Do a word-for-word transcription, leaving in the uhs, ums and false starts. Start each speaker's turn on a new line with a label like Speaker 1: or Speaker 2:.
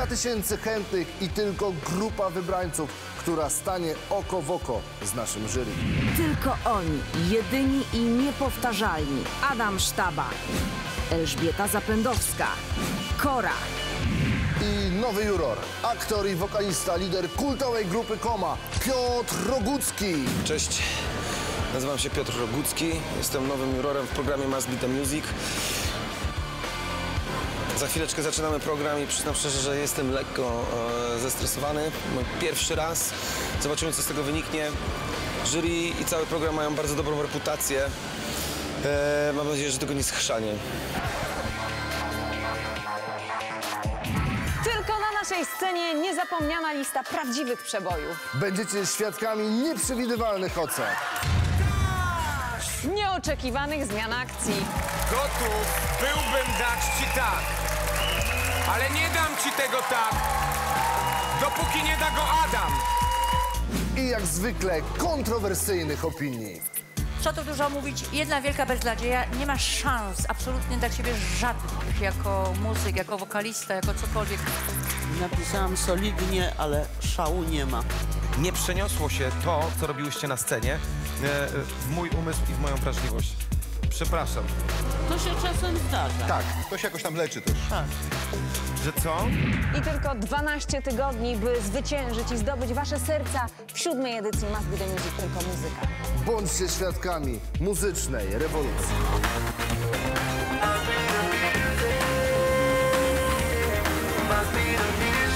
Speaker 1: tysięcy chętnych i tylko grupa wybrańców, która stanie oko w oko z naszym jury.
Speaker 2: Tylko oni, jedyni i niepowtarzalni. Adam Sztaba, Elżbieta Zapędowska, Kora.
Speaker 1: I nowy juror, aktor i wokalista, lider kultowej grupy Koma, Piotr Rogucki.
Speaker 3: Cześć, nazywam się Piotr Rogucki, jestem nowym jurorem w programie Must Be The Music. Za chwileczkę zaczynamy program i przyznam szczerze, że jestem lekko e, zestresowany. Mój pierwszy raz, zobaczymy co z tego wyniknie. Jury i cały program mają bardzo dobrą reputację. E, mam nadzieję, że tego nie schrzanie.
Speaker 4: Tylko na naszej scenie niezapomniana lista prawdziwych przebojów.
Speaker 1: Będziecie świadkami nieprzewidywalnych ocen.
Speaker 4: Nieoczekiwanych zmian akcji.
Speaker 5: Gotów byłbym dać ci tak, ale nie dam ci tego tak, dopóki nie da go Adam.
Speaker 1: I jak zwykle kontrowersyjnych opinii.
Speaker 6: Co tu dużo mówić, jedna wielka beznadzieja, nie masz szans absolutnie dla ciebie żadnych, jako muzyk, jako wokalista, jako cokolwiek.
Speaker 7: Napisałam solidnie, ale szału nie ma.
Speaker 5: Nie przeniosło się to, co robiłyście na scenie, w mój umysł i w moją wrażliwość. Przepraszam.
Speaker 7: To się czasem zdarza.
Speaker 8: Tak, to się jakoś tam leczy też.
Speaker 7: Tak.
Speaker 5: Że co?
Speaker 4: I tylko dwanaście tygodni, by zwyciężyć i zdobyć wasze serca w siódmej edycji Must Be The Music, tylko muzyka.
Speaker 1: Bądźcie świadkami muzycznej rewolucji.
Speaker 9: Must be the music.